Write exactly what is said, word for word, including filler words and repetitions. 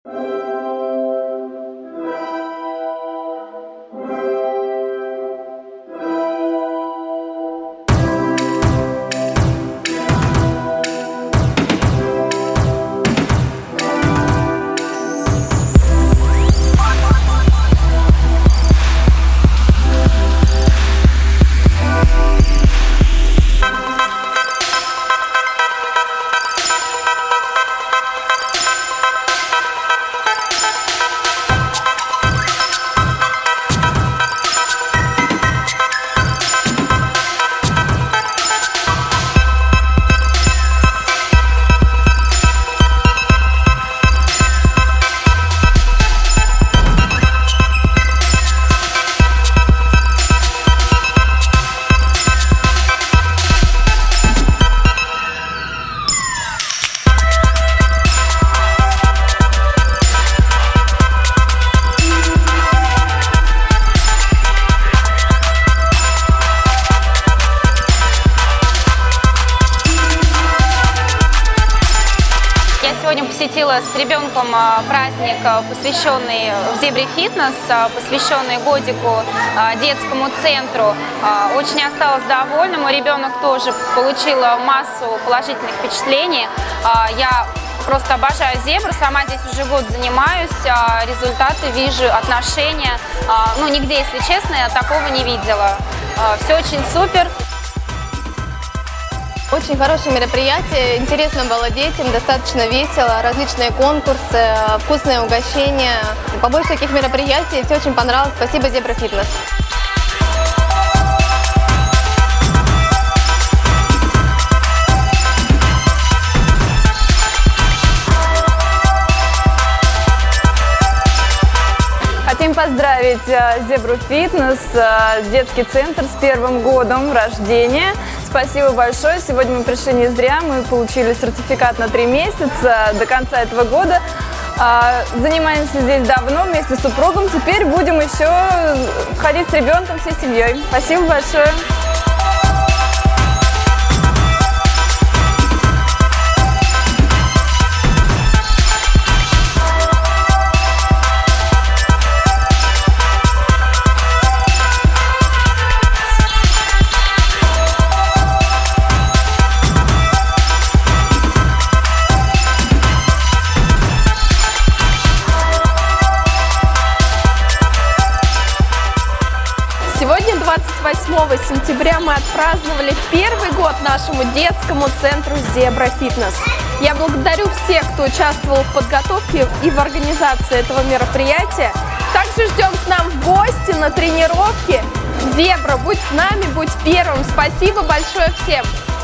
Сегодня посетила с ребенком праздник, посвященный в Зебре Фитнес, посвященный годику детскому центру. Очень осталась довольна, мой ребенок тоже получил массу положительных впечатлений. Я просто обожаю Зебру, сама здесь уже год занимаюсь, результаты вижу, отношения. Ну, нигде, если честно, я такого не видела. Все очень супер. Очень хорошее мероприятие, интересно было детям, достаточно весело, различные конкурсы, вкусные угощения. Побольше таких мероприятий, все очень понравилось. Спасибо, Зебра Фитнес. Хотим поздравить Зебру Фитнес, детский центр с первым годом рождения. Спасибо большое. Сегодня мы пришли не зря. Мы получили сертификат на три месяца до конца этого года. Занимаемся здесь давно вместе с супругом. Теперь будем еще ходить с ребенком всей семьей. Спасибо большое. Сегодня, двадцать восьмого сентября, мы отпраздновали первый год нашему детскому центру Зебра Фитнес. Я благодарю всех, кто участвовал в подготовке и в организации этого мероприятия. Также ждем к нам в гости на тренировки. Зебра, будь с нами, будь первым. Спасибо большое всем!